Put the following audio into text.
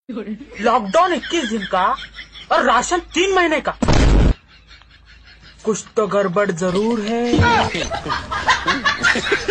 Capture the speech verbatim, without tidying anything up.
Lockdown इक्कीस दिन का और राशन तीन महीने का। कुछ तो गड़बड़ जरूर है।